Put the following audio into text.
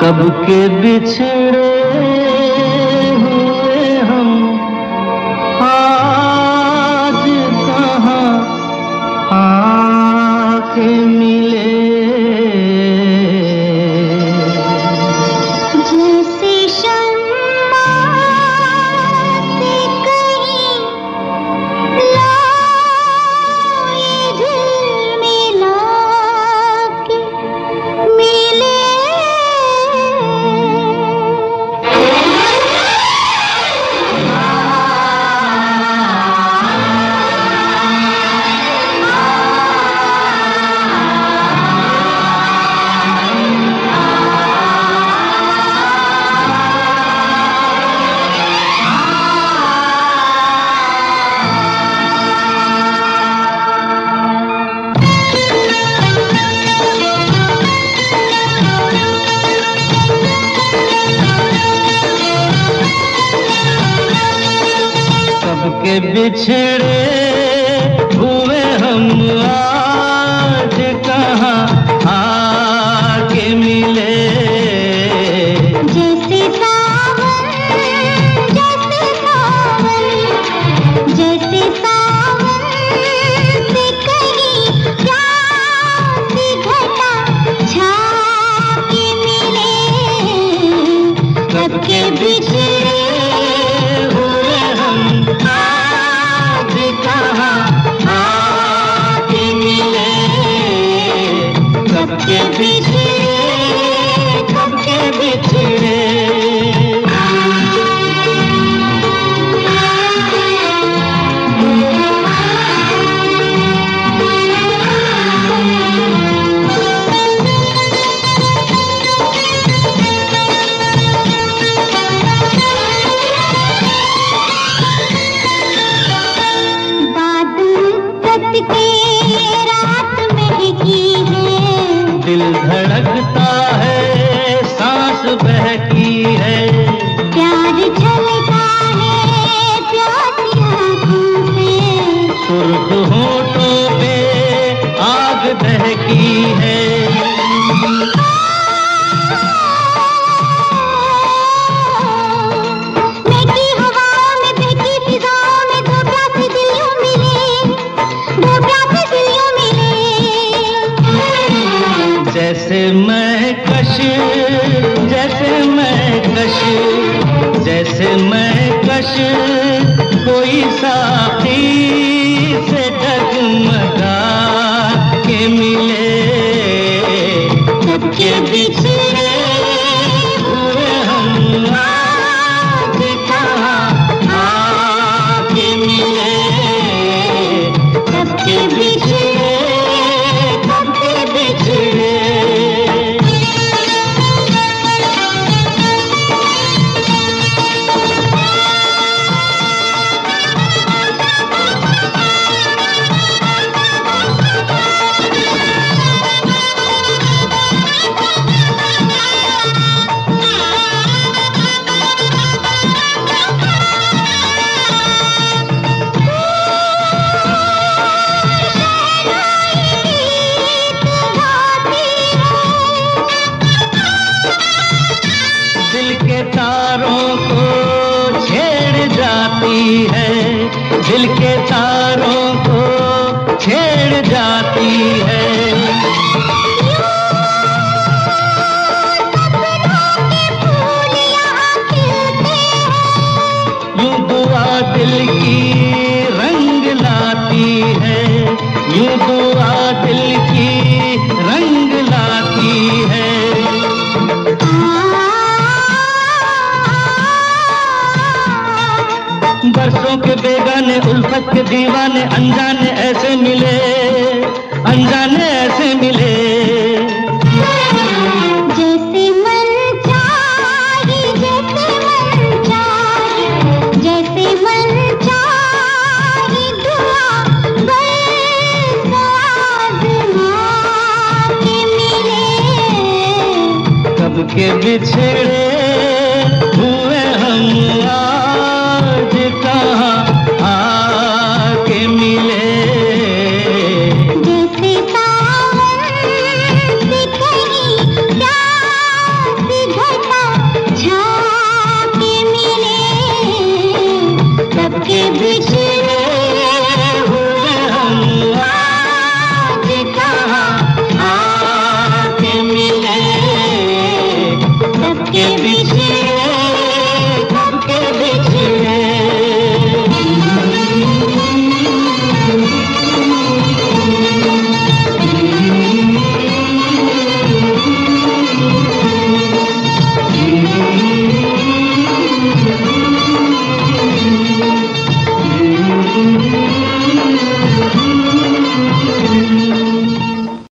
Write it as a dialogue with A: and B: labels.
A: कब के बिछड़े हुए हम आज कहाँ आके मिले।
B: जैसे शम्मा से कहीं लाए दिल मिला के मिले।
A: के बिछड़े हुए हम आज कहाँ आके मिले।
B: जैसे सावन जैसे सावन जैसे सावन से कहीं प्यासी घटा छा के मिले। कब के बिछड़े
A: कब के बिछड़े। दिल धड़कता है सांस बहकी है।
B: प्यार छलका है प्यासी आँखों से।
A: सुर्ख होठों पे आग दहकी है।
B: महकी हवाओं में बहकी फिजाओं में दो प्यासे दिल यूं मिले। दो प्यासे दिल यूं मिले।
A: जैसे मैं कश जैसे मैं कश कोई साथी से डगमगा के मिले। कब के बिछड़े हुए हम आज कहाँ आके मिले। कब के बिछड़े कब के बिछड़े। दिल के तारों को छेड़ जाती है। यूं दुआ दिल की रंग लाती है। यूं दुआ दिल की रंग लाती है। बरसों के बेगाने उल्फत के दीवाने अनजाने ऐसे मिले। अनजाने ऐसे मिले।
B: जैसे मन चाहे जैसे मन चाहे जैसे मन चाहे दुआ बस आज़मा के मिले।
A: कब के बिछड़े हुए हम आज कहाँ आके मिले।
B: जैसे सावन से कहीं प्यासी
A: के पीछे